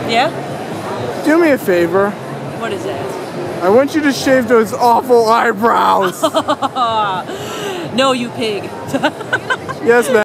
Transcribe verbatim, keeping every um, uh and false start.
Yeah? Do me a favor. What is that? I want you to shave those awful eyebrows. No, you pig. Yes, ma'am.